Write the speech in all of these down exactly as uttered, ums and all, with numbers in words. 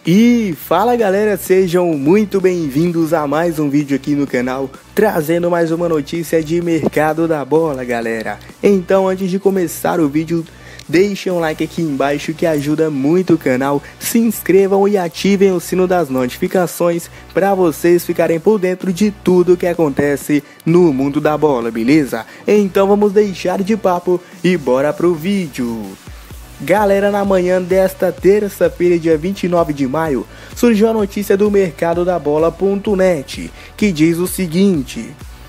E fala galera, sejam muito bem-vindos a mais um vídeo aqui no canal, trazendo mais uma notícia de mercado da bola, galera. Então, antes de começar o vídeo, deixem um like aqui embaixo que ajuda muito o canal, se inscrevam e ativem o sino das notificações para vocês ficarem por dentro de tudo que acontece no mundo da bola, beleza? Então vamos deixar de papo e bora pro vídeo. Galera, na manhã desta terça-feira, dia vinte e nove de maio, surgiu a notícia do mercado da bola ponto net, que diz o seguinte: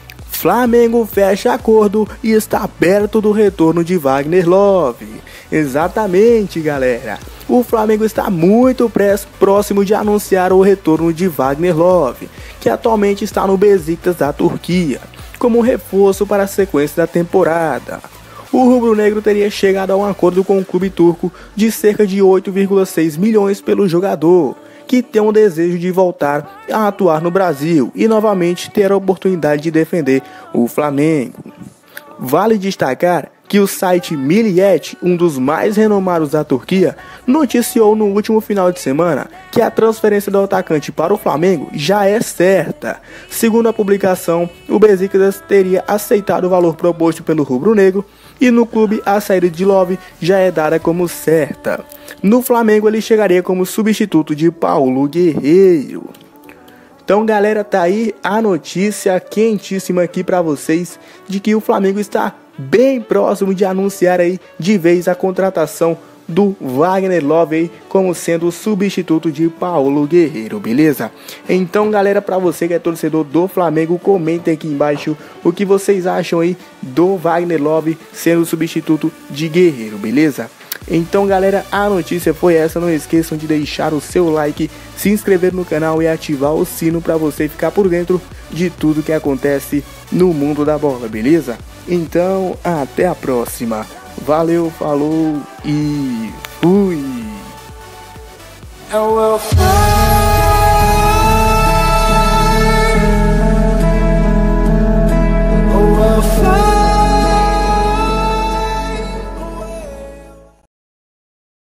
Flamengo fecha acordo e está perto do retorno de Wagner Love. Exatamente, galera. O Flamengo está muito próximo de anunciar o retorno de Wagner Love, que atualmente está no Besiktas da Turquia, como reforço para a sequência da temporada. O rubro-negro teria chegado a um acordo com o clube turco de cerca de oito vírgula seis milhões pelo jogador, que tem um desejo de voltar a atuar no Brasil e novamente ter a oportunidade de defender o Flamengo. Vale destacar que o site Milliyet, um dos mais renomados da Turquia, noticiou no último final de semana que a transferência do atacante para o Flamengo já é certa. Segundo a publicação, o Besiktas teria aceitado o valor proposto pelo rubro-negro e no clube a saída de Love já é dada como certa. No Flamengo ele chegaria como substituto de Paulo Guerreiro. Então galera, tá aí a notícia quentíssima aqui para vocês de que o Flamengo está bem próximo de anunciar aí de vez a contratação do Wagner Love aí como sendo o substituto de Paulo Guerreiro, beleza? Então galera, para você que é torcedor do Flamengo, comentem aqui embaixo o que vocês acham aí do Wagner Love sendo o substituto de Guerreiro, beleza? Então galera, a notícia foi essa, não esqueçam de deixar o seu like, se inscrever no canal e ativar o sino para você ficar por dentro de tudo que acontece no mundo da bola, beleza? Então, até a próxima. Valeu, falou e fui!